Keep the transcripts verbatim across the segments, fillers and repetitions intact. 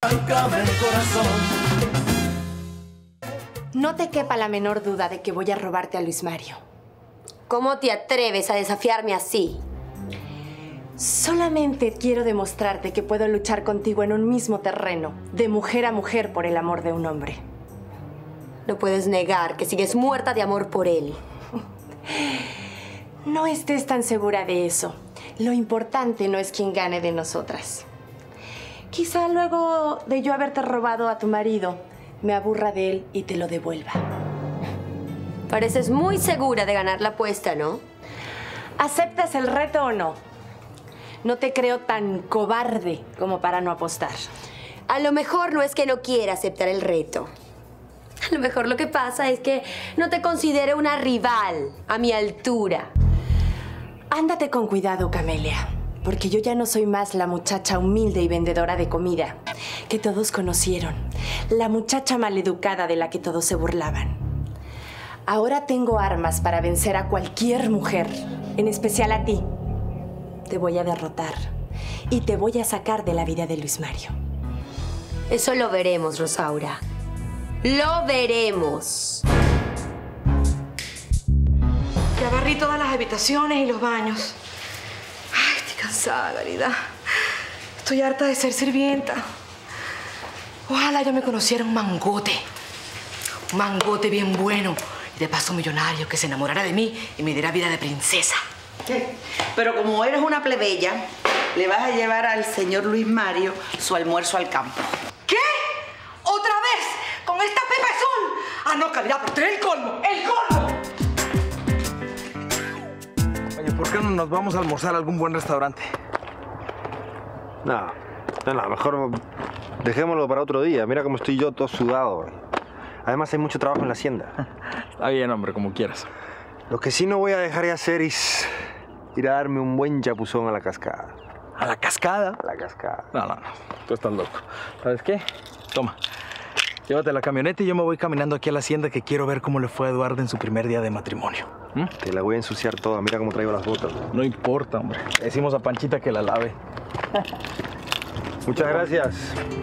arráncame el corazón. No te quepa la menor duda de que voy a robarte a Luis Mario. ¿Cómo te atreves a desafiarme así? Solamente quiero demostrarte que puedo luchar contigo en un mismo terreno, de mujer a mujer por el amor de un hombre. No puedes negar que sigues muerta de amor por él. No estés tan segura de eso. Lo importante no es quién gane de nosotras. Quizá luego de yo haberte robado a tu marido, me aburra de él y te lo devuelva. Pareces muy segura de ganar la apuesta, ¿no? ¿Aceptas el reto o no? No te creo tan cobarde como para no apostar. A lo mejor no es que no quiera aceptar el reto. A lo mejor lo que pasa es que no te considero una rival a mi altura. Ándate con cuidado, Camelia, porque yo ya no soy más la muchacha humilde y vendedora de comida que todos conocieron, la muchacha maleducada de la que todos se burlaban. Ahora tengo armas para vencer a cualquier mujer, en especial a ti. Te voy a derrotar y te voy a sacar de la vida de Luis Mario. Eso lo veremos, Rosaura. ¡Lo veremos! Ya barrí todas las habitaciones y los baños. Ay, estoy cansada, Caridad. Estoy harta de ser sirvienta. Ojalá yo me conociera un mangote. Un mangote bien bueno. Y de paso millonario que se enamorara de mí y me diera vida de princesa. ¿Qué? Pero como eres una plebeya, le vas a llevar al señor Luis Mario su almuerzo al campo. ¿Qué? ¿Otra vez? ¿Con esta Pepe Azul? Ah, no, Caridad, pero usted es el colmo. ¡El colmo! Oye, ¿por qué no nos vamos a almorzar a algún buen restaurante? No, no, no, mejor dejémoslo para otro día. Mira cómo estoy yo todo sudado. Además hay mucho trabajo en la hacienda. Está bien, hombre, como quieras. Lo que sí no voy a dejar de hacer es ir a darme un buen chapuzón a la cascada. ¿A la cascada? A la cascada. No, no, no. Tú estás loco. ¿Sabes qué? Toma. Llévate la camioneta y yo me voy caminando aquí a la hacienda que quiero ver cómo le fue a Eduardo en su primer día de matrimonio. ¿Mm? Te la voy a ensuciar toda. Mira cómo traigo las botas. No importa, hombre. Le decimos a Panchita que la lave. Muchas gracias.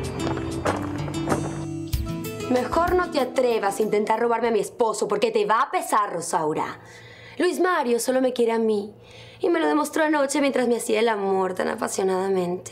Mejor no te atrevas a intentar robarme a mi esposo porque te va a pesar, Rosaura. Luis Mario solo me quiere a mí y me lo demostró anoche mientras me hacía el amor tan apasionadamente.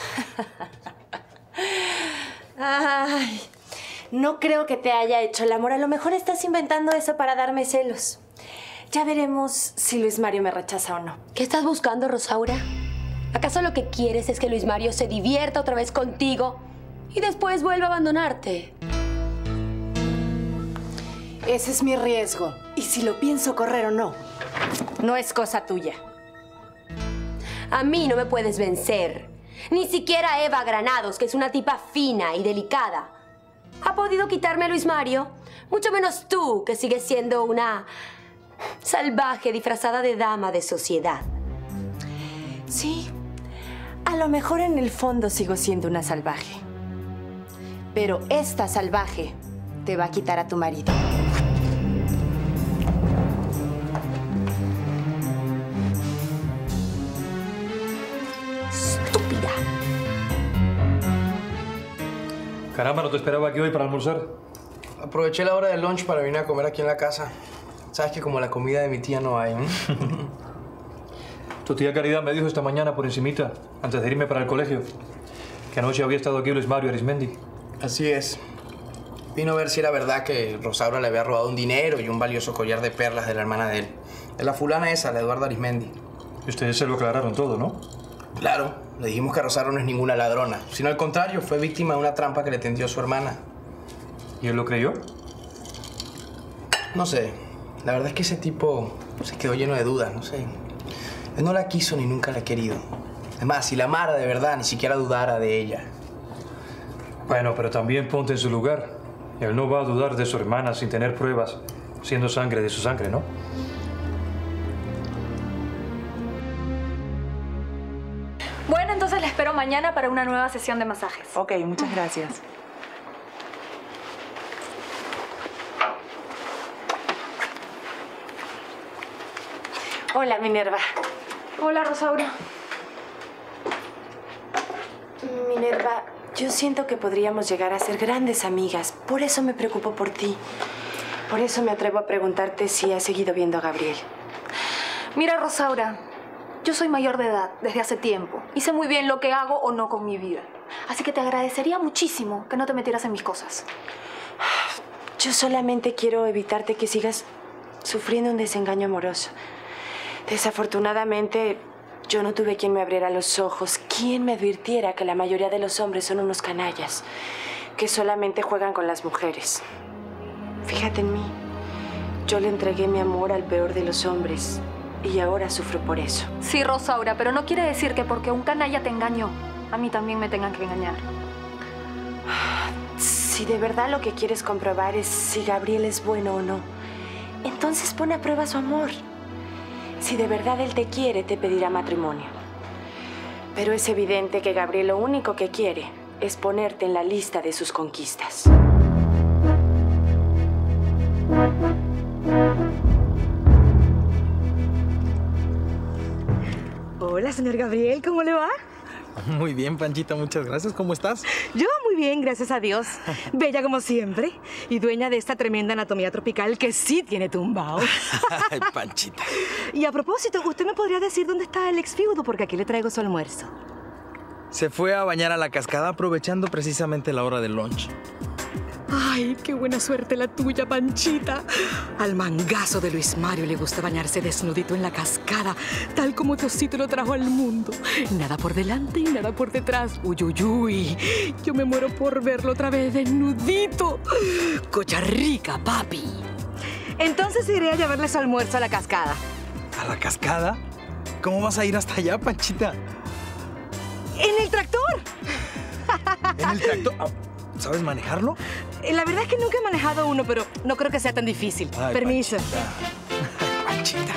Ay, no creo que te haya hecho el amor. A lo mejor estás inventando eso para darme celos. Ya veremos si Luis Mario me rechaza o no. ¿Qué estás buscando, Rosaura? ¿Acaso lo que quieres es que Luis Mario se divierta otra vez contigo y después vuelva a abandonarte? Ese es mi riesgo. Y si lo pienso correr o no, no es cosa tuya. A mí no me puedes vencer. Ni siquiera Eva Granados, que es una tipa fina y delicada, ha podido quitarme a Luis Mario. Mucho menos tú, que sigues siendo una salvaje disfrazada de dama de sociedad. Sí, a lo mejor en el fondo sigo siendo una salvaje. Pero esta salvaje te va a quitar a tu marido. Estúpida. Caramba, ¿no te esperaba aquí hoy para almorzar? Aproveché la hora del lunch para venir a comer aquí en la casa. Sabes que como la comida de mi tía no hay, ¿no? Tu tía Caridad me dijo esta mañana por encimita, antes de irme para el colegio, que anoche había estado aquí Luis Mario Arismendi. Así es. Vino a ver si era verdad que Rosaura le había robado un dinero y un valioso collar de perlas de la hermana de él. De la fulana esa, la Eduarda Arismendi. Y ustedes se lo aclararon todo, ¿no? Claro. Le dijimos que Rosaura no es ninguna ladrona, sino al contrario, fue víctima de una trampa que le tendió su hermana. ¿Y él lo creyó? No sé. La verdad es que ese tipo se quedó lleno de dudas, no sé. Él no la quiso ni nunca la ha querido. Además, si la amara de verdad, ni siquiera dudara de ella. Bueno, pero también ponte en su lugar. Él no va a dudar de su hermana sin tener pruebas, siendo sangre de su sangre, ¿no? Bueno, entonces la espero mañana para una nueva sesión de masajes. Ok, muchas gracias. Hola, Minerva. Hola, Rosaura. Minerva, Yo siento que podríamos llegar a ser grandes amigas. Por eso me preocupo por ti. Por eso me atrevo a preguntarte si has seguido viendo a Gabriel. Mira, Rosaura, yo soy mayor de edad desde hace tiempo y sé muy bien lo que hago o no con mi vida. Así que te agradecería muchísimo que no te metieras en mis cosas. Yo solamente quiero evitarte que sigas sufriendo un desengaño amoroso. Desafortunadamente, yo no tuve quien me abriera los ojos, quien me advirtiera que la mayoría de los hombres son unos canallas, que solamente juegan con las mujeres. Fíjate en mí. Yo le entregué mi amor al peor de los hombres y ahora sufro por eso. Sí, Rosaura, pero no quiere decir que porque un canalla te engañó, a mí también me tengan que engañar. Si de verdad lo que quieres comprobar es si Gabriel es bueno o no, entonces pon a prueba su amor. Si de verdad él te quiere, te pedirá matrimonio. Pero es evidente que Gabriel lo único que quiere es ponerte en la lista de sus conquistas. Hola, señor Gabriel, ¿cómo le va? Muy bien, Panchita, muchas gracias. ¿Cómo estás? Yo muy bien, gracias a Dios. Bella como siempre y dueña de esta tremenda anatomía tropical que sí tiene tumbao. Ay, Panchita. Y a propósito, ¿usted me podría decir dónde está el ex viudo? Porque aquí le traigo su almuerzo. Se fue a bañar a la cascada aprovechando precisamente la hora del lunch. Ay, qué buena suerte la tuya, Panchita. Al mangazo de Luis Mario le gusta bañarse desnudito en la cascada, tal como Diosito lo trajo al mundo. Nada por delante y nada por detrás. Uy, uy, uy. Yo me muero por verlo otra vez desnudito. Cocha rica, papi. Entonces iré a llevarle su almuerzo a la cascada. ¿A la cascada? ¿Cómo vas a ir hasta allá, Panchita? ¡En el tractor! ¿En el tractor? ¿Sabes manejarlo? La verdad es que nunca he manejado uno, pero no creo que sea tan difícil. Ay, permiso. Panchita.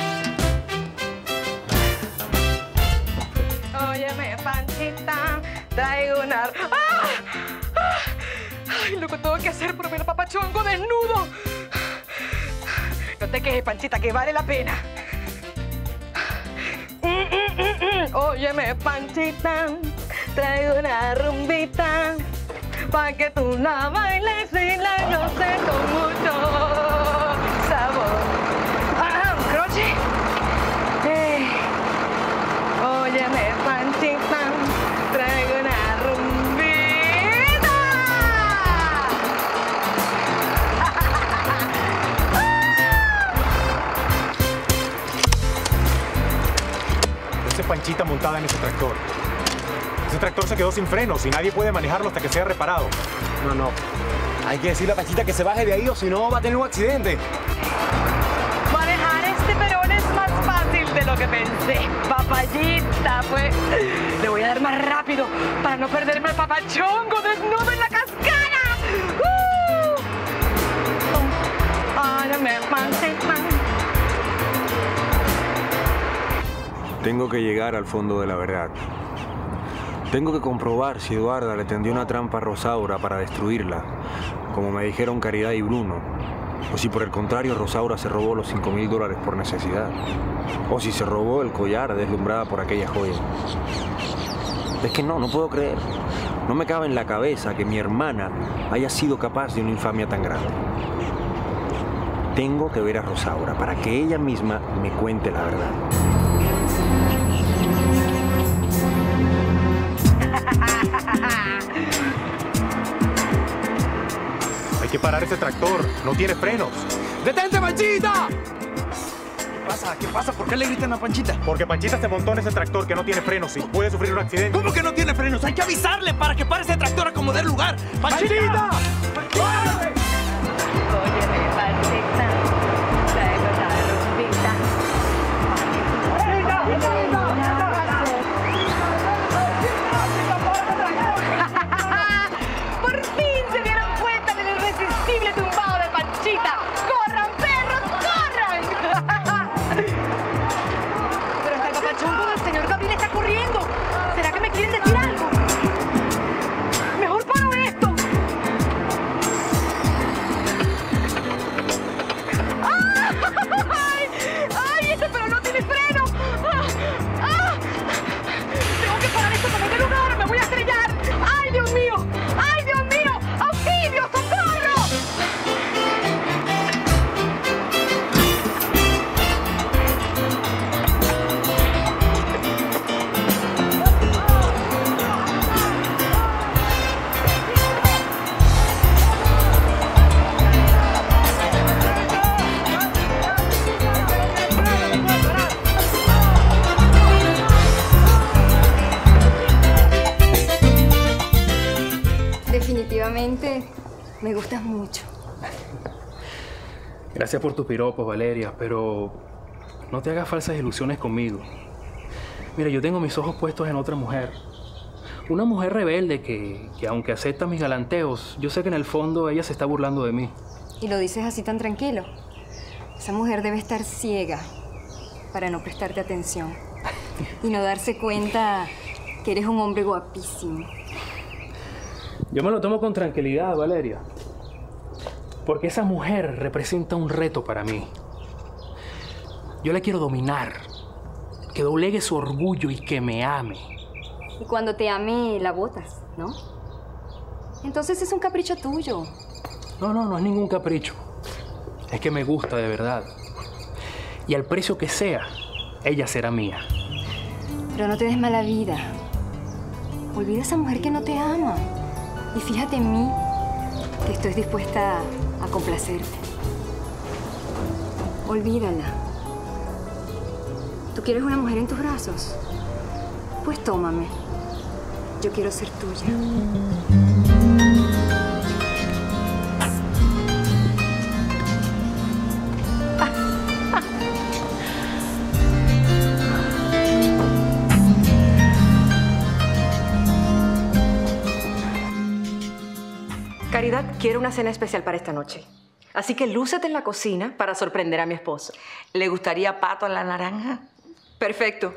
Óyeme, Panchita, traigo una... ¡Ah! ¡Ah! ¡Ay, lo que tengo que hacer por ver a Papachongo desnudo! No te quejes, Panchita, que vale la pena. Mm, mm, mm, mm. Óyeme, Panchita, traigo una rumbita pa' que tú la bailes y la goces con mucho sabor. ¡Ah, un croche! Eh. Óyeme, Panchita, traigo una rumbita. Ese Panchita montada en ese tractor. Ese tractor se quedó sin frenos y nadie puede manejarlo hasta que sea reparado. No, no. Hay que decirle a Panchita que se baje de ahí o si no va a tener un accidente. Manejar este perón es más fácil de lo que pensé. Papayita, pues. Le voy a dar más rápido para no perderme el papachongo desnudo en la cascada. ¡Uh! Óyeme, Panchita. Tengo que llegar al fondo de la verdad. Tengo que comprobar si Eduarda le tendió una trampa a Rosaura para destruirla, como me dijeron Caridad y Bruno. O si por el contrario Rosaura se robó los cinco mil dólares por necesidad. O si se robó el collar deslumbrada por aquella joya. Es que no, no puedo creer. No me cabe en la cabeza que mi hermana haya sido capaz de una infamia tan grande. Tengo que ver a Rosaura para que ella misma me cuente la verdad. Hay que parar ese tractor. No tiene frenos. ¡Detente, Panchita! ¿Qué pasa? ¿Qué pasa? ¿Por qué le gritan a Panchita? Porque Panchita se montó en ese tractor que no tiene frenos y puede sufrir un accidente. ¿Cómo que no tiene frenos? Hay que avisarle para que pare ese tractor a como dé lugar. ¡Panchita! ¡Panchita! Óyeme, Panchita, traigo una rumbita. Por fin se dieron cuenta del irresistible tumbado de Panchita. ¡Corran, perros, corran! Pero hasta el papachongo del señor Gabriel está corriendo. ¿Será que me quieren decir algo? Mejor paro esto. ¡Ay! ¡Ay! ¡Ese pero no tiene freno! ¡Ah! ¡Ah! Tengo que parar esto como de lugar. ¡Me voy a estrellar! ¡Ay, Dios! últimamente me gustas mucho. Gracias por tus piropos, Valeria, pero no te hagas falsas ilusiones conmigo. Mira, yo tengo mis ojos puestos en otra mujer. Una mujer rebelde que, que aunque acepta mis galanteos, yo sé que en el fondo ella se está burlando de mí. Y lo dices así tan tranquilo. Esa mujer debe estar ciega para no prestarte atención y no darse cuenta que eres un hombre guapísimo. Yo me lo tomo con tranquilidad, Valeria. Porque esa mujer representa un reto para mí. Yo la quiero dominar, que doblegue su orgullo y que me ame. Y cuando te ame, la botas, ¿no? Entonces es un capricho tuyo. No, no, no es ningún capricho. Es que me gusta de verdad. Y al precio que sea, ella será mía. Pero no te des mala vida. Olvida a esa mujer que no te ama. Y fíjate en mí, que estoy dispuesta a complacerte. Olvídala. ¿Tú quieres una mujer en tus brazos? Pues tómame. Yo quiero ser tuya. Caridad quiere una cena especial para esta noche. Así que lúcete en la cocina para sorprender a mi esposo. ¿Le gustaría pato a la naranja? Perfecto.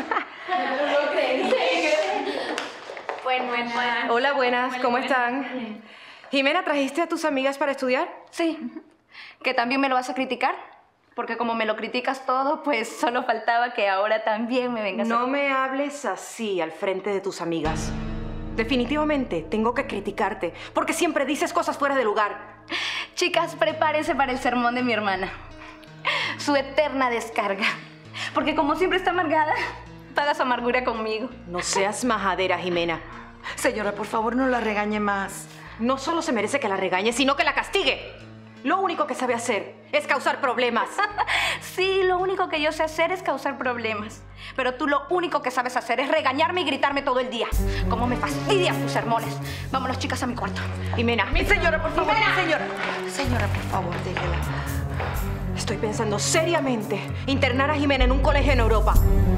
Bueno, bueno. Hola, buenas. ¿Cómo están? Jimena, ¿trajiste a tus amigas para estudiar? Sí. ¿Que también me lo vas a criticar? Porque como me lo criticas todo, pues solo faltaba que ahora también me vengas a... No me hables así al frente de tus amigas. Definitivamente tengo que criticarte, porque siempre dices cosas fuera de lugar. Chicas, prepárense para el sermón de mi hermana. Su eterna descarga. Porque como siempre está amargada, paga su amargura conmigo. No seas majadera, Jimena. Señora, por favor, no la regañe más. No solo se merece que la regañe, sino que la castigue. Lo único que sabe hacer es causar problemas. Sí, lo único que yo sé hacer es causar problemas. Pero tú lo único que sabes hacer es regañarme y gritarme todo el día. Cómo me fastidias tus sermones. Vámonos, chicas, a mi cuarto. Jimena. Mi señora, por favor, Jimena. mi señora. Señora, por favor, déjela. Estoy pensando seriamente internar a Jimena en un colegio en Europa.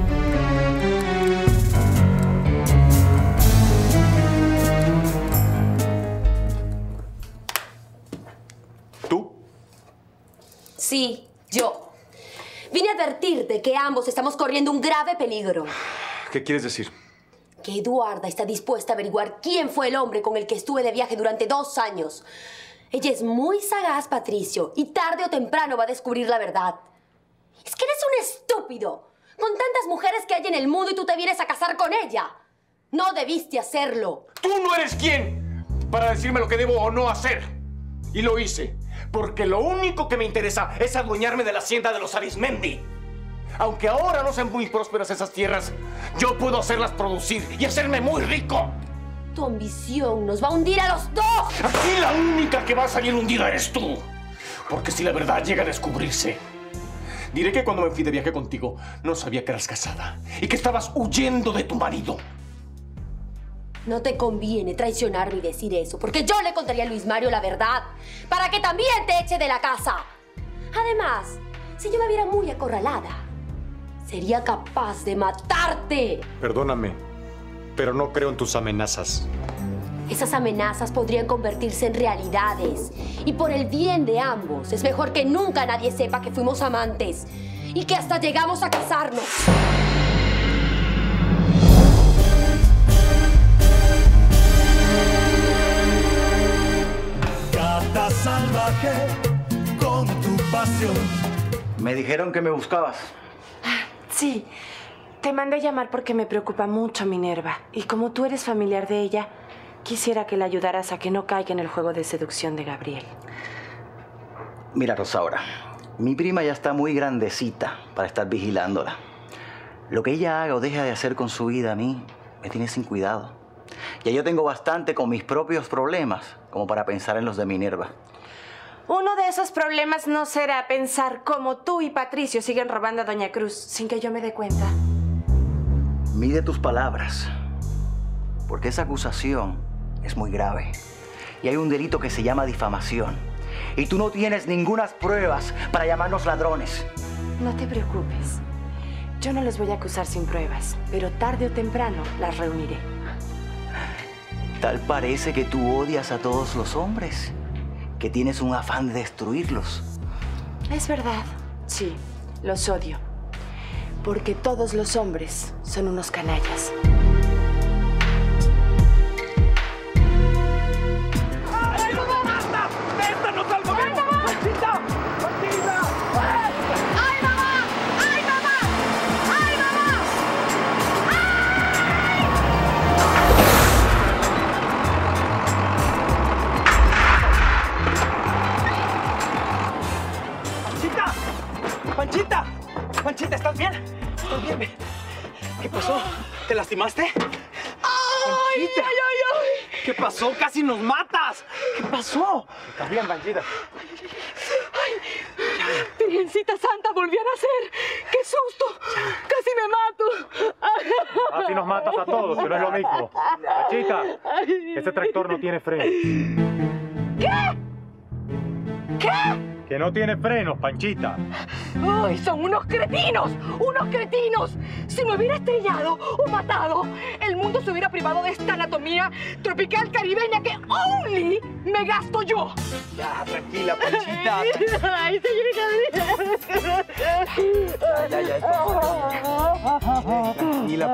¿Tú? Sí, yo. Vine a advertirte que ambos estamos corriendo un grave peligro. ¿Qué quieres decir? Que Eduarda está dispuesta a averiguar quién fue el hombre con el que estuve de viaje durante dos años. Ella es muy sagaz, Patricio, y tarde o temprano va a descubrir la verdad. Es que eres un estúpido. Con tantas mujeres que hay en el mundo y tú te vienes a casar con ella. No debiste hacerlo. ¡Tú no eres quién para decirme lo que debo o no hacer! Y lo hice, porque lo único que me interesa es adueñarme de la hacienda de los Arismendi. Aunque ahora no sean muy prósperas esas tierras, yo puedo hacerlas producir y hacerme muy rico. Tu ambición nos va a hundir a los dos. Aquí la única que va a salir hundida eres tú. Porque si la verdad llega a descubrirse, diré que cuando me fui de viaje contigo no sabía que eras casada y que estabas huyendo de tu marido. No te conviene traicionarme y decir eso, porque yo le contaría a Luis Mario la verdad, para que también te eche de la casa. Además, si yo me viera muy acorralada, sería capaz de matarte. Perdóname, pero no creo en tus amenazas. Esas amenazas podrían convertirse en realidades. Y por el bien de ambos, es mejor que nunca nadie sepa que fuimos amantes y que hasta llegamos a casarnos. Gata salvaje con tu pasión. Me dijeron que me buscabas. Sí, te mandé a llamar porque me preocupa mucho Minerva. Y como tú eres familiar de ella, quisiera que la ayudaras a que no caiga en el juego de seducción de Gabriel. Mira, Rosaura, mi prima ya está muy grandecita para estar vigilándola. Lo que ella haga o deje de hacer con su vida a mí me tiene sin cuidado. Ya yo tengo bastante con mis propios problemas como para pensar en los de Minerva. Uno de esos problemas no será pensar cómo tú y Patricio siguen robando a Doña Cruz sin que yo me dé cuenta. Mide tus palabras, porque esa acusación es muy grave. y hay un delito que se llama difamación. Y tú no tienes ninguna pruebas para llamarnos ladrones. No te preocupes. Yo no los voy a acusar sin pruebas, pero tarde o temprano las reuniré. Tal parece que tú odias a todos los hombres, que tienes un afán de destruirlos. Es verdad, sí, los odio. Porque todos los hombres son unos canallas. ¡Ay, mamá! ¡Basta! ¡Esta no salgo bien! ¡Panchita! ¡Panchita! ¡Ay, mamá! ¡Ay, mamá! ¡Ay, mamá! ¡Panchita! ¡Panchita! ¡Panchita! ¿Estás bien? ¿Estás bien? ¿Qué pasó? ¿Te lastimaste? ¡Ay, ay, ay, ay! ¿Qué pasó? ¡Casi nos matas! ¿Qué pasó? ¿Estás bien, Panchita? ¡Ay! Virgencita Santa, volví a nacer. ¡Qué susto! ¡Casi me mato! Así nos matas a todos, que no es lo mismo. Panchita, ese tractor no tiene freno. ¿Qué? ¿Qué? Que no tiene frenos, Panchita. ¡Ay, son unos cretinos! ¡Unos cretinos! Si me hubiera estrellado o matado, el mundo se hubiera privado de esta anatomía tropical caribeña que only me gasto yo. Ya, tranquila, Panchita. ¡Ay, señorita! Ya, ya, ya. Tranquila,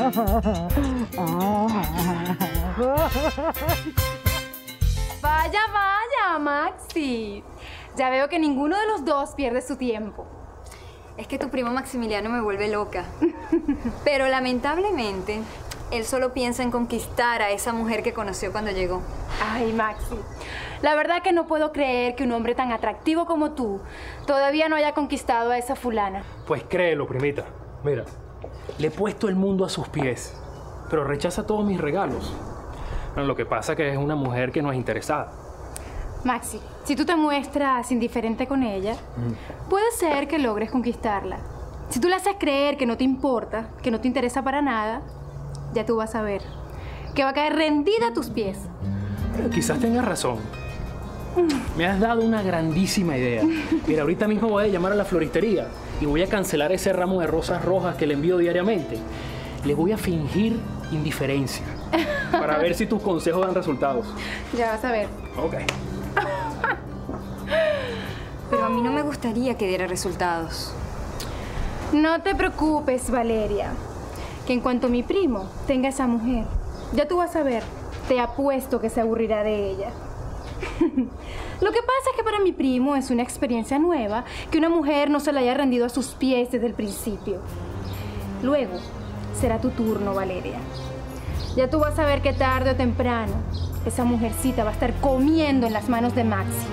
Vaya, vaya, Maxi. Ya veo que ninguno de los dos pierde su tiempo. Es que tu primo Maximiliano me vuelve loca. Pero lamentablemente, él solo piensa en conquistar a esa mujer que conoció cuando llegó. Ay, Maxi, la verdad que no puedo creer que un hombre tan atractivo como tú todavía no haya conquistado a esa fulana. Pues créelo, primita. Mira, le he puesto el mundo a sus pies, pero rechaza todos mis regalos. Bueno, lo que pasa es que es una mujer que no es interesada. Maxi, si tú te muestras indiferente con ella, mm. puede ser que logres conquistarla. Si tú le haces creer que no te importa, que no te interesa para nada, ya tú vas a ver que va a caer rendida a tus pies. Pero quizás tengas razón. Me has dado una grandísima idea. Mira, ahorita mismo voy a llamar a la floristería y voy a cancelar ese ramo de rosas rojas que le envío diariamente. Le voy a fingir indiferencia para ver si tus consejos dan resultados. Ya vas a ver. Ok. Pero a mí no me gustaría que diera resultados. No te preocupes, Valeria, que en cuanto mi primo tenga esa mujer, ya tú vas a ver, te apuesto que se aburrirá de ella. Lo que pasa es que para mi primo es una experiencia nueva que una mujer no se le haya rendido a sus pies desde el principio. Luego, será tu turno, Valeria. Ya tú vas a ver que tarde o temprano esa mujercita va a estar comiendo en las manos de Maxi.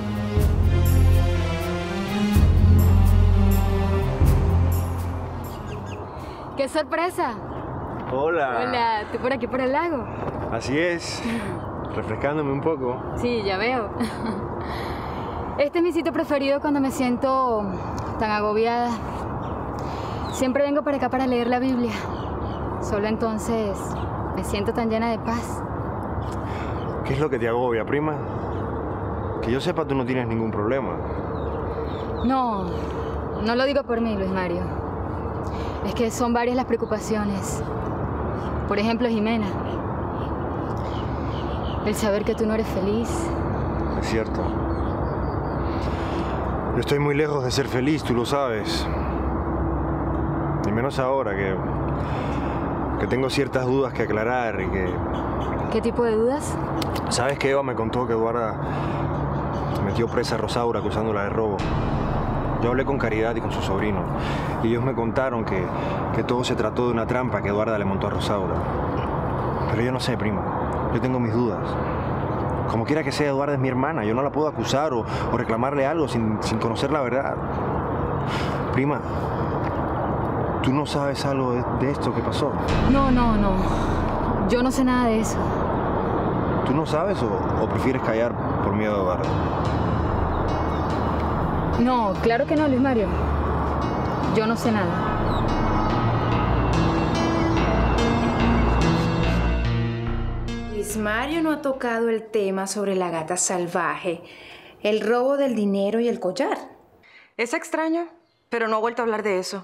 ¡Qué sorpresa! Hola. Hola, ¿tú por aquí por el lago? Así es. Refrescándome un poco. Sí, ya veo. Este es mi sitio preferido cuando me siento tan agobiada. Siempre vengo para acá para leer la Biblia. Solo entonces me siento tan llena de paz. ¿Qué es lo que te agobia, prima? Que yo sepa, tú no tienes ningún problema. No, no lo digo por mí, Luis Mario. Es que son varias las preocupaciones. Por ejemplo, Jimena. El saber que tú no eres feliz. Es cierto. Yo estoy muy lejos de ser feliz, tú lo sabes. Y menos ahora que, que tengo ciertas dudas que aclarar y que... ¿Qué tipo de dudas? ¿Sabes que Eva me contó que Eduarda metió presa a Rosaura acusándola de robo? Yo hablé con Caridad y con su sobrino, y ellos me contaron que, que todo se trató de una trampa que Eduarda le montó a Rosaura. Pero yo no sé, prima. Yo tengo mis dudas. Como quiera que sea, Eduarda es mi hermana. Yo no la puedo acusar o, o reclamarle algo sin, sin conocer la verdad. Prima, ¿tú no sabes algo de, de esto que pasó? No, no, no. Yo no sé nada de eso. ¿Tú no sabes o, o prefieres callar por miedo a Eduarda? No, claro que no, Luis Mario. Yo no sé nada. Luis Luis Mario no ha tocado el tema sobre la gata salvaje, el robo del dinero y el collar. Es extraño, pero no ha vuelto a hablar de eso.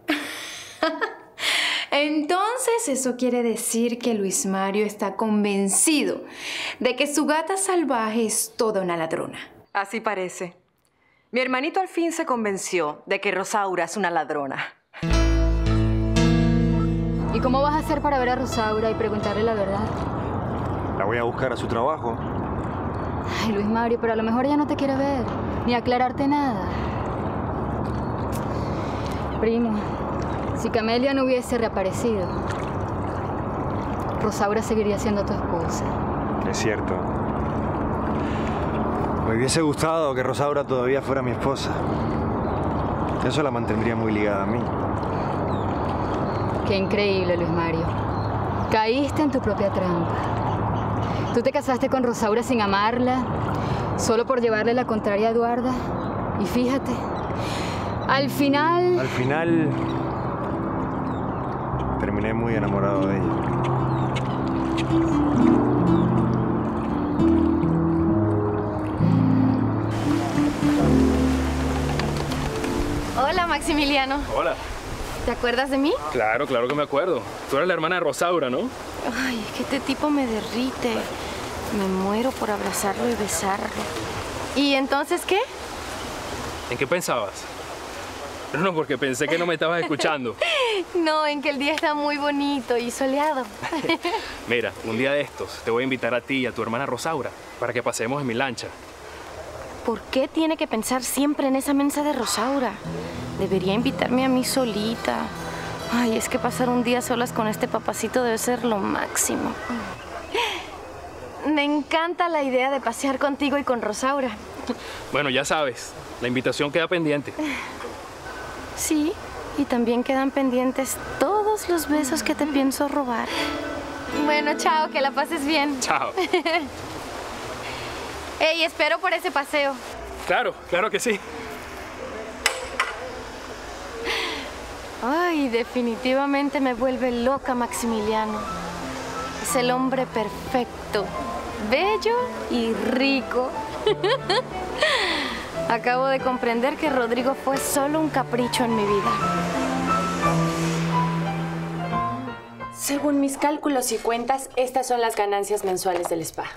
Entonces, eso quiere decir que Luis Mario está convencido de que su gata salvaje es toda una ladrona. Así parece. Mi hermanito al fin se convenció de que Rosaura es una ladrona. ¿Y cómo vas a hacer para ver a Rosaura y preguntarle la verdad? La voy a buscar a su trabajo. Ay, Luis Mario, pero a lo mejor ella no te quiere ver, ni aclararte nada. Primo, si Camelia no hubiese reaparecido, Rosaura seguiría siendo tu esposa. Es cierto. Me hubiese gustado que Rosaura todavía fuera mi esposa. Eso la mantendría muy ligada a mí. Qué increíble, Luis Mario. Caíste en tu propia trampa. Tú te casaste con Rosaura sin amarla, solo por llevarle la contraria a Eduarda. Y fíjate, al final... Al final... terminé muy enamorado de ella. Hola, Maximiliano. Hola. ¿Te acuerdas de mí? Claro, claro que me acuerdo. Tú eres la hermana de Rosaura, ¿no? Ay, es que este tipo me derrite. Me muero por abrazarlo y besarlo. ¿Y entonces qué? ¿En qué pensabas? No, porque pensé que no me estabas escuchando. No, en que el día está muy bonito y soleado. Mira, un día de estos te voy a invitar a ti y a tu hermana Rosaura para que pasemos en mi lancha. ¿Por qué tiene que pensar siempre en esa mensa de Rosaura? Debería invitarme a mí solita. Ay, es que pasar un día solas con este papacito debe ser lo máximo. Me encanta la idea de pasear contigo y con Rosaura. Bueno, ya sabes, la invitación queda pendiente. Sí, y también quedan pendientes todos los besos que te pienso robar. Bueno, chao, que la pases bien. Chao. Ey, espero por ese paseo. Claro, claro que sí. Ay, definitivamente me vuelve loca Maximiliano. Es el hombre perfecto, bello y rico. Acabo de comprender que Rodrigo fue solo un capricho en mi vida. Según mis cálculos y cuentas, estas son las ganancias mensuales del spa.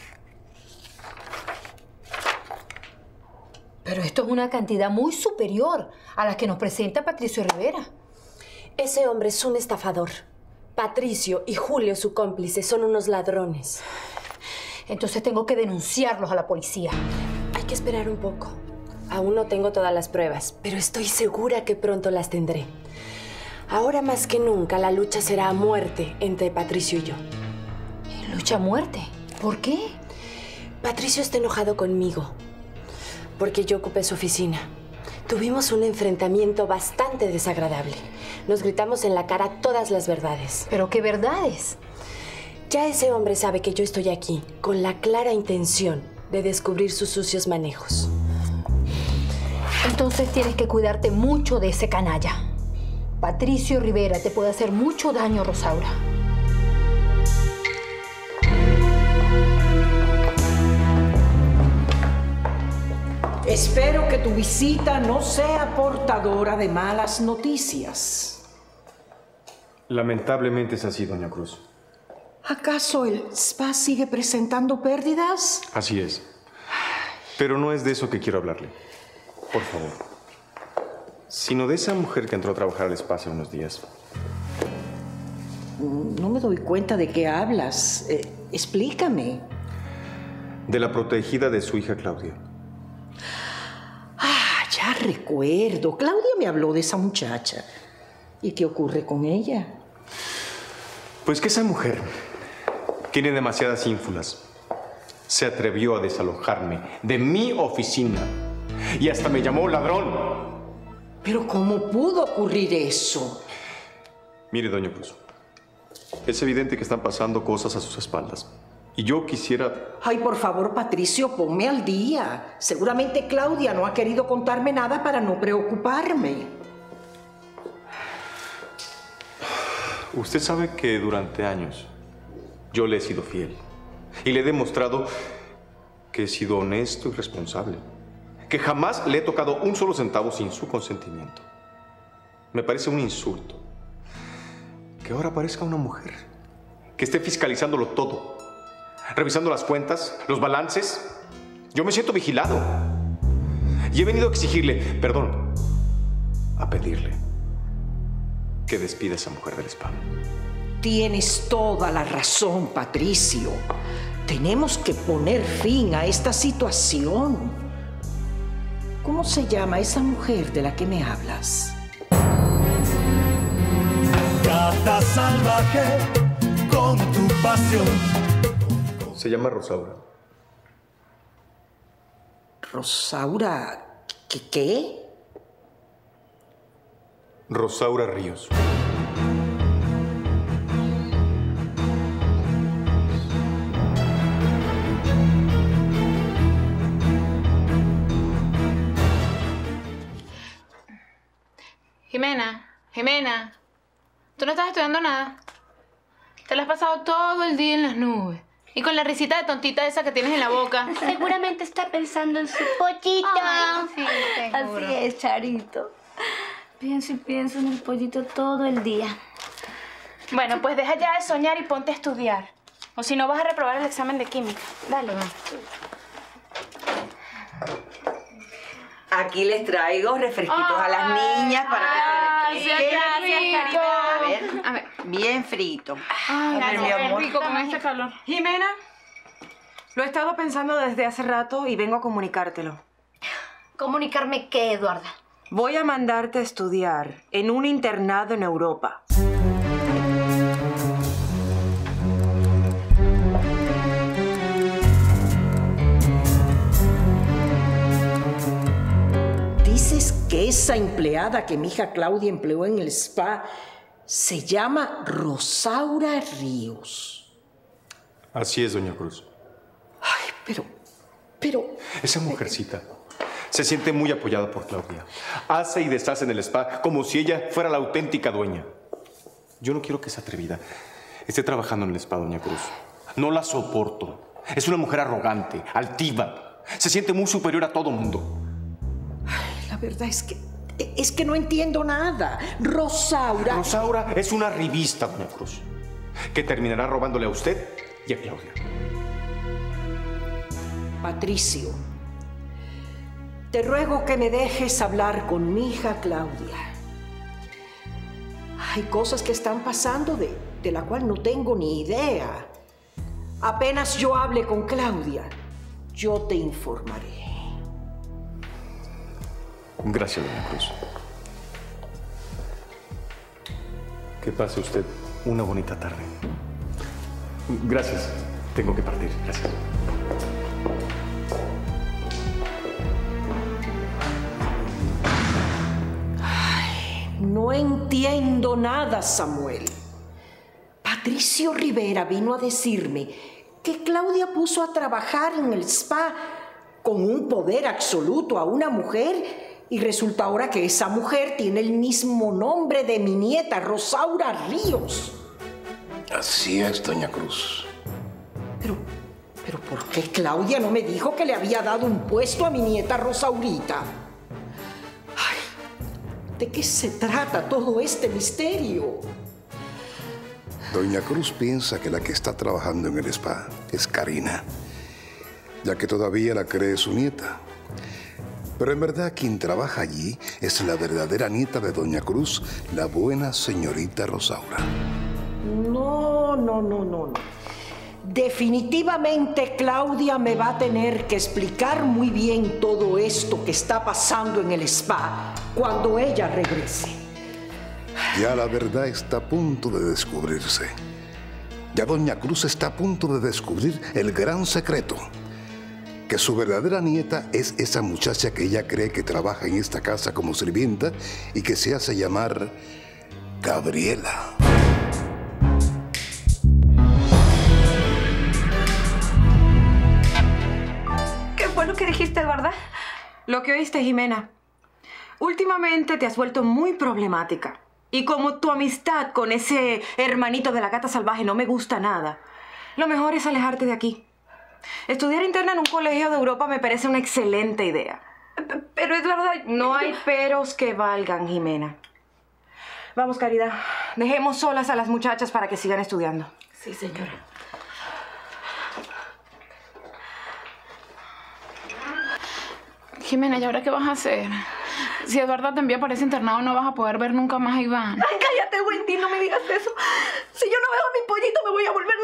Pero esto es una cantidad muy superior a la que nos presenta Patricio Rivera. Ese hombre es un estafador. Patricio y Julio, su cómplice, son unos ladrones. Entonces tengo que denunciarlos a la policía. Hay que esperar un poco. Aún no tengo todas las pruebas, pero estoy segura que pronto las tendré. Ahora más que nunca, la lucha será a muerte entre Patricio y yo. ¿Lucha a muerte? ¿Por qué? Patricio está enojado conmigo porque yo ocupé su oficina. Tuvimos un enfrentamiento bastante desagradable. Nos gritamos en la cara todas las verdades. ¿Pero qué verdades? Ya ese hombre sabe que yo estoy aquí con la clara intención de descubrir sus sucios manejos. Entonces tienes que cuidarte mucho de ese canalla. Patricio Rivera te puede hacer mucho daño, Rosaura. Espero que tu visita no sea portadora de malas noticias. Lamentablemente es así, doña Cruz. ¿Acaso el spa sigue presentando pérdidas? Así es. Pero no es de eso que quiero hablarle. Por favor. Sino de esa mujer que entró a trabajar al spa hace unos días. No me doy cuenta de qué hablas. Eh, explícame. De la protegida de su hija Claudia. Ah, ya recuerdo. Claudia me habló de esa muchacha. ¿Y qué ocurre con ella? Pues que esa mujer tiene demasiadas ínfulas. Se atrevió a desalojarme de mi oficina y hasta me llamó ladrón. ¿Pero cómo pudo ocurrir eso? Mire, doña Cruz, es evidente que están pasando cosas a sus espaldas. Y yo quisiera... Ay, por favor, Patricio, ponme al día. Seguramente Claudia no ha querido contarme nada para no preocuparme. Usted sabe que durante años yo le he sido fiel. Y le he demostrado que he sido honesto y responsable. Que jamás le he tocado un solo centavo sin su consentimiento. Me parece un insulto que ahora aparezca una mujer que esté fiscalizándolo todo, revisando las cuentas, los balances. Yo me siento vigilado. Y he venido a exigirle, perdón, a pedirle que despida a esa mujer del spa. Tienes toda la razón, Patricio. Tenemos que poner fin a esta situación. ¿Cómo se llama esa mujer de la que me hablas? Gata salvaje con tu pasión. Se llama Rosaura. ¿Rosaura qué qué? Rosaura Ríos. Jimena, Jimena, ¿tú no estás estudiando nada? Te la has pasado todo el día en las nubes. Y con la risita de tontita esa que tienes en la boca. Seguramente está pensando en su pollito. Ay, sí, seguro. Así es, Charito. Pienso y pienso en el pollito todo el día. Bueno, pues deja ya de soñar y ponte a estudiar. O si no vas a reprobar el examen de química. Dale, va. Aquí les traigo refresquitos a las niñas para que se refresquen. Gracias, Karina. A ver, A ver. bien frito. Ay, A ver, mi amor. rico con este calor. Jimena, lo he estado pensando desde hace rato y vengo a comunicártelo. ¿Comunicarme qué, Eduarda? Voy a mandarte a estudiar en un internado en Europa. Dices que esa empleada que mi hija Claudia empleó en el spa se llama Rosaura Ríos. Así es, doña Cruz. Ay, pero, pero... Esa mujercita se siente muy apoyada por Claudia. Hace y deshace en el spa como si ella fuera la auténtica dueña. Yo no quiero que esa atrevida esté trabajando en el spa, doña Cruz. No la soporto. Es una mujer arrogante, altiva. Se siente muy superior a todo mundo. Ay, la verdad es que... Es que no entiendo nada. Rosaura... Rosaura es una revista, doña Cruz, que terminará robándole a usted y a Claudia. Patricio, te ruego que me dejes hablar con mi hija Claudia. Hay cosas que están pasando de, de la cual no tengo ni idea. Apenas yo hable con Claudia, yo te informaré. Gracias, doña Cruz. Que pase usted una bonita tarde. Gracias. Tengo que partir. Gracias. Ay, no entiendo nada, Samuel. Patricio Rivera vino a decirme que Claudia puso a trabajar en el spa con un poder absoluto a una mujer y resulta ahora que esa mujer tiene el mismo nombre de mi nieta, Rosaura Ríos. Así es, doña Cruz. Pero, pero ¿por qué Claudia no me dijo que le había dado un puesto a mi nieta Rosaurita? Ay, ¿de qué se trata todo este misterio? Doña Cruz piensa que la que está trabajando en el spa es Karina, ya que todavía la cree su nieta. Pero en verdad quien trabaja allí es la verdadera nieta de doña Cruz, la buena señorita Rosaura. No, no, no, no, no. Definitivamente Claudia me va a tener que explicar muy bien todo esto que está pasando en el spa cuando ella regrese. Ya la verdad está a punto de descubrirse. Ya doña Cruz está a punto de descubrir el gran secreto. Que su verdadera nieta es esa muchacha que ella cree que trabaja en esta casa como sirvienta y que se hace llamar Gabriela. ¿Qué fue lo que dijiste, Eduarda? Lo que oíste, Jimena. Últimamente te has vuelto muy problemática. Y como tu amistad con ese hermanito de la gata salvaje no me gusta nada, Lo mejor es alejarte de aquí. Estudiar interna en un colegio de Europa me parece una excelente idea. Pero es verdad... No hay peros que valgan, Jimena. Vamos, Caridad. Dejemos solas a las muchachas para que sigan estudiando. Sí, señora. Jimena, ¿y ahora qué vas a hacer? Si Eduardo te envía para ese internado, no vas a poder ver nunca más a Iván. Ay, cállate, Wendy, no me digas eso. Si yo no veo a mi pollito, me voy a volver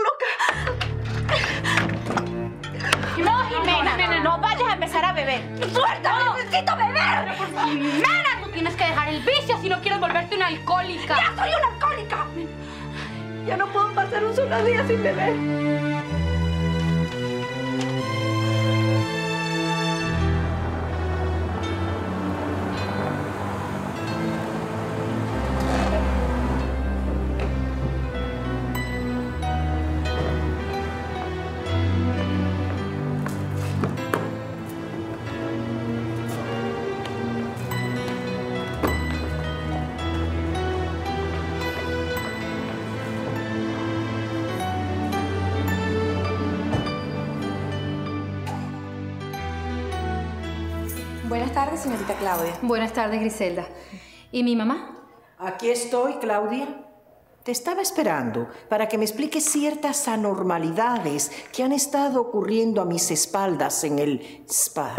loca. No, Jimena, Jimena, no vayas a empezar a beber. ¡Suéltame! No. ¡Necesito beber! Por favor. Jimena, tú tienes que dejar el vicio si no quieres volverte una alcohólica. ¡Ya soy una alcohólica! Ya no puedo pasar un solo día sin beber. Buenas tardes, señorita Claudia. Buenas tardes, Griselda. ¿Y mi mamá? Aquí estoy, Claudia. Te estaba esperando para que me expliques ciertas anormalidades que han estado ocurriendo a mis espaldas en el spa.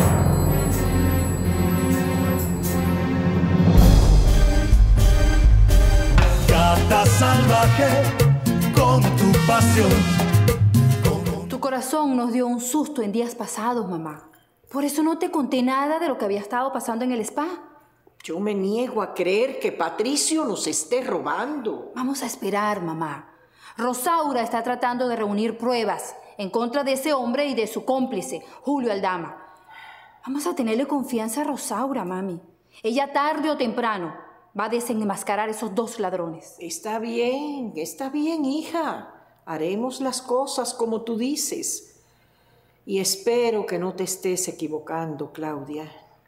Gata salvaje con tu pasión. Tu corazón nos dio un susto en días pasados, mamá. Por eso no te conté nada de lo que había estado pasando en el spa. Yo me niego a creer que Patricio nos esté robando. Vamos a esperar, mamá. Rosaura está tratando de reunir pruebas en contra de ese hombre y de su cómplice, Julio Aldama. Vamos a tenerle confianza a Rosaura, mami. Ella tarde o temprano va a desenmascarar a esos dos ladrones. Está bien, está bien, hija. Haremos las cosas como tú dices. Y espero que no te estés equivocando, Claudia.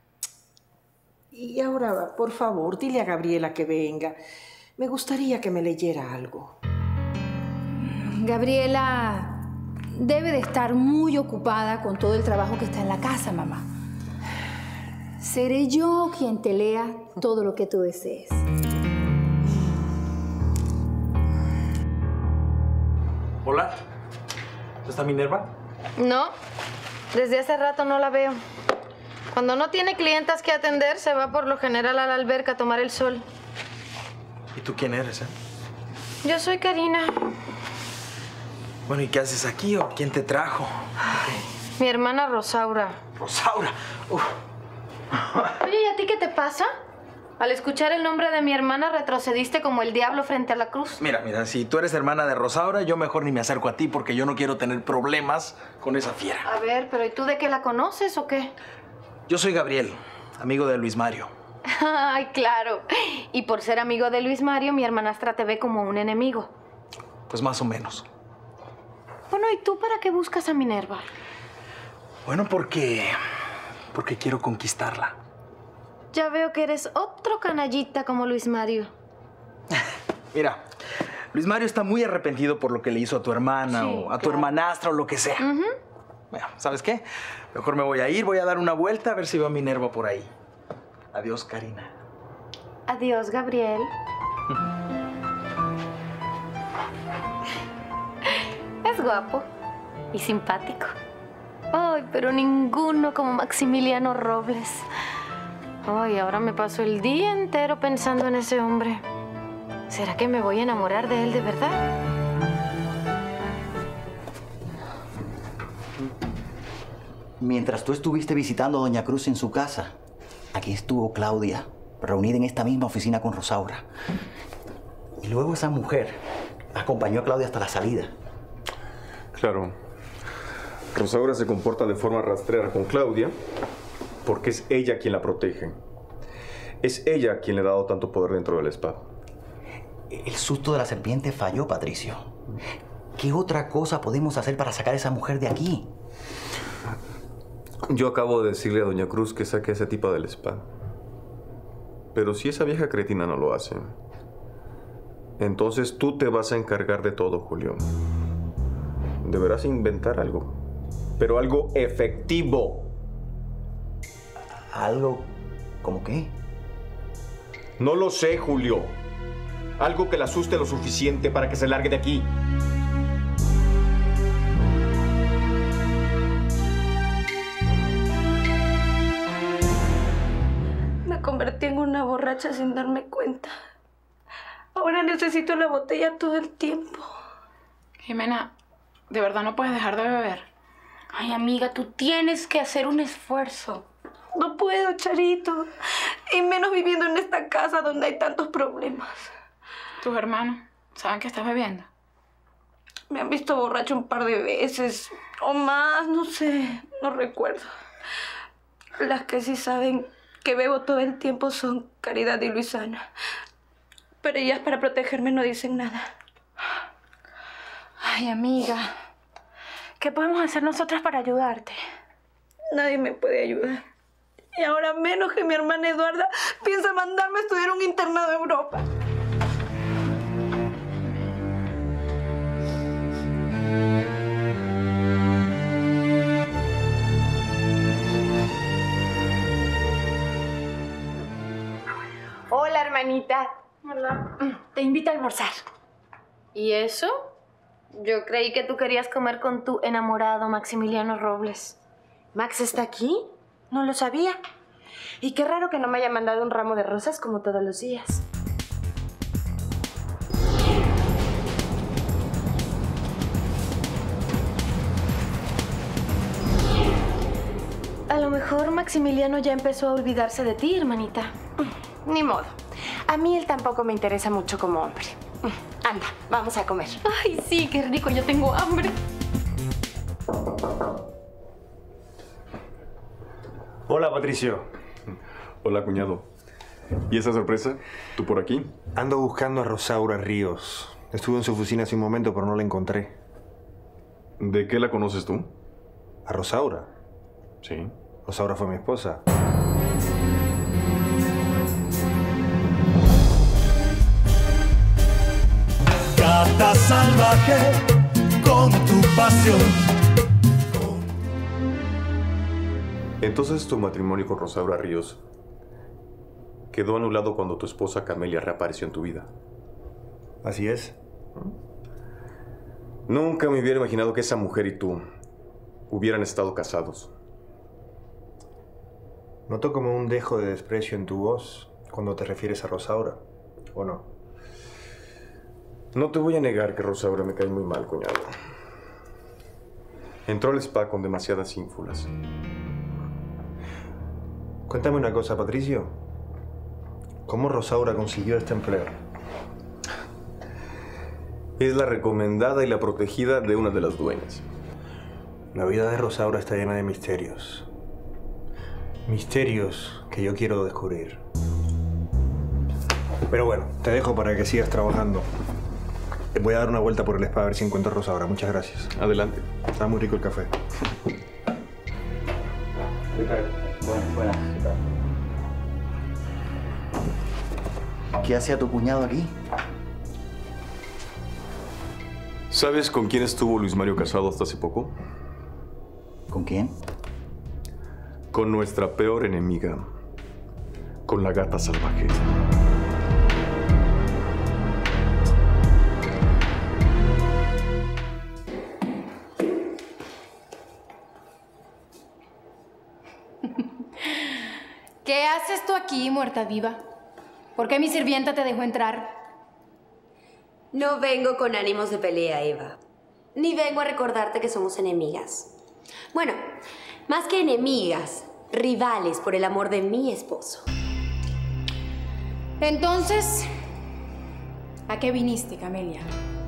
Y ahora, por favor, dile a Gabriela que venga. Me gustaría que me leyera algo. Gabriela debe de estar muy ocupada con todo el trabajo que está en la casa, mamá. Seré yo quien te lea todo lo que tú desees. Hola. ¿Está Minerva? No, desde hace rato no la veo. Cuando no tiene clientas que atender, se va por lo general a la alberca a tomar el sol. ¿Y tú quién eres, eh? Yo soy Karina. Bueno, ¿y qué haces aquí o quién te trajo? Mi hermana Rosaura. Rosaura. Uf. Oye, ¿y a ti qué te pasa? Al escuchar el nombre de mi hermana retrocediste como el diablo frente a la cruz. Mira, mira, si tú eres hermana de Rosaura, yo mejor ni me acerco a ti porque yo no quiero tener problemas con esa fiera. A ver, pero ¿y tú de qué la conoces o qué? Yo soy Gabriel, amigo de Luis Mario. Ay, claro. Y por ser amigo de Luis Mario, mi hermanastra te ve como un enemigo. Pues más o menos. Bueno, ¿y tú para qué buscas a Minerva? Bueno, porque... porque quiero conquistarla. Ya veo que eres otro canallita como Luis Mario. Mira, Luis Mario está muy arrepentido por lo que le hizo a tu hermana sí, o a tu claro. hermanastra o lo que sea. Uh-huh. Bueno, ¿sabes qué? Mejor me voy a ir, voy a dar una vuelta a ver si veo a Minerva por ahí. Adiós, Karina. Adiós, Gabriel. Es guapo y simpático. Ay, pero ninguno como Maximiliano Robles. Ay, ahora me paso el día entero pensando en ese hombre. ¿Será que me voy a enamorar de él de verdad? Mientras tú estuviste visitando a Doña Cruz en su casa, aquí estuvo Claudia, reunida en esta misma oficina con Rosaura. Y luego esa mujer acompañó a Claudia hasta la salida. Claro. Rosaura se comporta de forma rastrera con Claudia porque es ella quien la protege. Es ella quien le ha dado tanto poder dentro del spa. El susto de la serpiente falló, Patricio. ¿Qué otra cosa podemos hacer para sacar a esa mujer de aquí? Yo acabo de decirle a Doña Cruz que saque a ese tipo del spa. Pero si esa vieja cretina no lo hace, entonces tú te vas a encargar de todo, Julio. Deberás inventar algo. Pero algo efectivo. ¿Algo como qué? No lo sé, Julio. Algo que la asuste lo suficiente para que se largue de aquí. Me convertí en una borracha sin darme cuenta. Ahora necesito la botella todo el tiempo. Jimena, ¿de verdad no puedes dejar de beber? Ay, amiga, tú tienes que hacer un esfuerzo. No puedo, Charito. Y menos viviendo en esta casa donde hay tantos problemas. ¿Tus hermanos saben que estás bebiendo? Me han visto borracho un par de veces. O más, no sé. No recuerdo. Las que sí saben que bebo todo el tiempo son Caridad y Luisana. Pero ellas para protegerme no dicen nada. Ay, amiga. ¿Qué podemos hacer nosotras para ayudarte? Nadie me puede ayudar. Y ahora menos que mi hermana Eduarda piensa mandarme a estudiar un internado en Europa. Hola, hermanita. Hola. Te invito a almorzar. ¿Y eso? Yo creí que tú querías comer con tu enamorado Maximiliano Robles. ¿Max está aquí? No lo sabía. Y qué raro que no me haya mandado un ramo de rosas como todos los días. A lo mejor Maximiliano ya empezó a olvidarse de ti, hermanita. Ni modo. A mí él tampoco me interesa mucho como hombre. Anda, vamos a comer. Ay, sí, qué rico, yo tengo hambre. Hola, Patricio. Hola, cuñado. ¿Y esa sorpresa? ¿Tú por aquí? Ando buscando a Rosaura Ríos. Estuve en su oficina hace un momento, pero no la encontré. ¿De qué la conoces tú? ¿A Rosaura? Sí. Rosaura fue mi esposa. Gata salvaje con tu pasión. Entonces tu matrimonio con Rosaura Ríos quedó anulado cuando tu esposa Camelia reapareció en tu vida. Así es. Nunca me hubiera imaginado que esa mujer y tú hubieran estado casados. Noto como un dejo de desprecio en tu voz cuando te refieres a Rosaura, ¿o no? No te voy a negar que Rosaura me cae muy mal, cuñado. Entró al spa con demasiadas ínfulas. Cuéntame una cosa, Patricio. ¿Cómo Rosaura consiguió este empleo? Es la recomendada y la protegida de una de las dueñas. La vida de Rosaura está llena de misterios. Misterios que yo quiero descubrir. Pero bueno, te dejo para que sigas trabajando. Voy a dar una vuelta por el spa a ver si encuentro a Rosaura. Muchas gracias. Adelante. Está muy rico el café. Bueno, buenas. ¿Qué hacía tu cuñado aquí? ¿Sabes con quién estuvo Luis Mario casado hasta hace poco? ¿Con quién? Con nuestra peor enemiga. Con la gata salvaje. ¿Qué haces tú aquí, muerta viva? ¿Por qué mi sirvienta te dejó entrar? No vengo con ánimos de pelea, Eva. Ni vengo a recordarte que somos enemigas. Bueno, más que enemigas, rivales por el amor de mi esposo. Entonces, ¿a qué viniste, Camelia?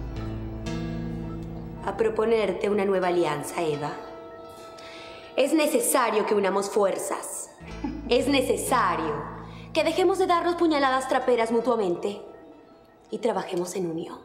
A proponerte una nueva alianza, Eva. Es necesario que unamos fuerzas. Es necesario que dejemos de darnos puñaladas traperas mutuamente y trabajemos en unión.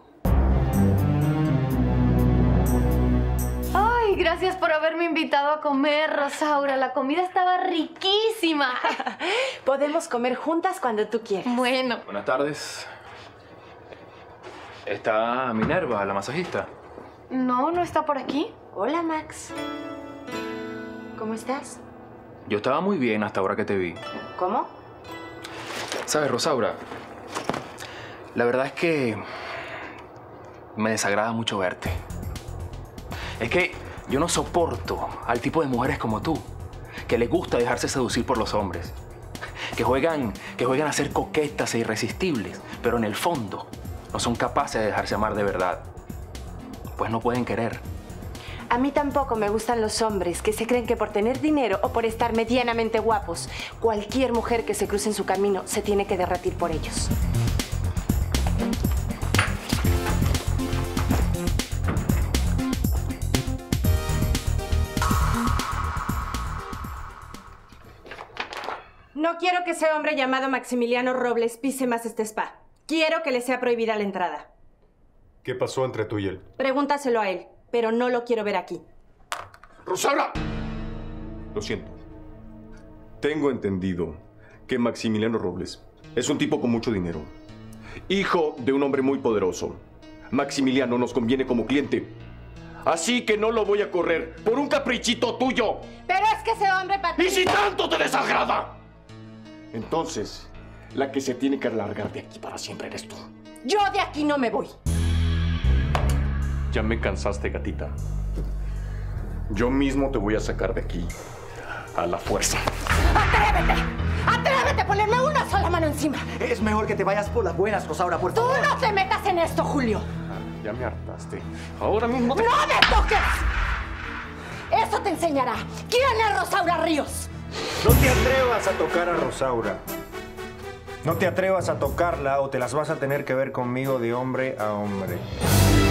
Ay, gracias por haberme invitado a comer, Rosaura. La comida estaba riquísima. Podemos comer juntas cuando tú quieras. Bueno. Buenas tardes. ¿Está Minerva, la masajista? No, no está por aquí. Hola, Max. ¿Cómo estás? Yo estaba muy bien hasta ahora que te vi. ¿Cómo? ¿Sabes, Rosaura? La verdad es que me desagrada mucho verte. Es que yo no soporto al tipo de mujeres como tú, que les gusta dejarse seducir por los hombres, que juegan, que juegan a ser coquetas e irresistibles, pero en el fondo no son capaces de dejarse amar de verdad. Pues no pueden querer. A mí tampoco me gustan los hombres que se creen que por tener dinero o por estar medianamente guapos, cualquier mujer que se cruce en su camino se tiene que derretir por ellos. No quiero que ese hombre llamado Maximiliano Robles pise más este spa. Quiero que le sea prohibida la entrada. ¿Qué pasó entre tú y él? Pregúntaselo a él, pero no lo quiero ver aquí. ¡Rosaura! Lo siento. Tengo entendido que Maximiliano Robles es un tipo con mucho dinero. Hijo de un hombre muy poderoso. Maximiliano nos conviene como cliente. Así que no lo voy a correr por un caprichito tuyo. Pero es que ese hombre, Patricio... ¡Y si tanto te desagrada! Entonces, la que se tiene que largar de aquí para siempre eres tú. Yo de aquí no me voy. Ya me cansaste, gatita. Yo mismo te voy a sacar de aquí a la fuerza. ¡Atrévete! ¡Atrévete a ponerme una sola mano encima! Es mejor que te vayas por las buenas, Rosaura, por favor. ¡Tú no te metas en esto, Julio! Ya me hartaste. Ahora mismo te... ¡No me toques! Eso te enseñará. ¿Quién es Rosaura Ríos? No te atrevas a tocar a Rosaura. No te atrevas a tocarla o te las vas a tener que ver conmigo de hombre a hombre.